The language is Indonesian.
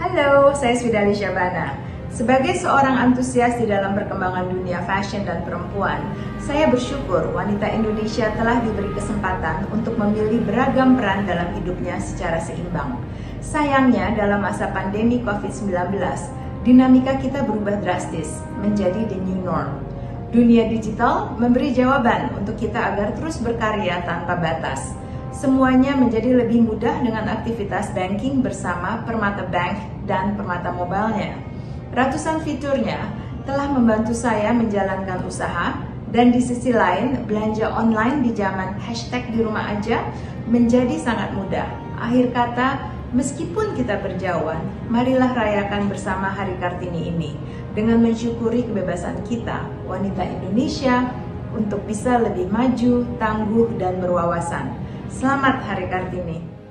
Halo, saya Swidali Syabana. Sebagai seorang antusias di dalam perkembangan dunia fashion dan perempuan, saya bersyukur wanita Indonesia telah diberi kesempatan untuk memilih beragam peran dalam hidupnya secara seimbang. Sayangnya, dalam masa pandemi COVID-19, dinamika kita berubah drastis menjadi the new norm. Dunia digital memberi jawaban untuk kita agar terus berkarya tanpa batas. Semuanya menjadi lebih mudah dengan aktivitas banking bersama Permata Bank dan Permata Mobile-nya. Ratusan fiturnya telah membantu saya menjalankan usaha, dan di sisi lain, belanja online di zaman #di rumah aja menjadi sangat mudah. Akhir kata, meskipun kita berjauhan, marilah rayakan bersama Hari Kartini ini dengan mensyukuri kebebasan kita, wanita Indonesia, untuk bisa lebih maju, tangguh, dan berwawasan. Selamat Hari Kartini.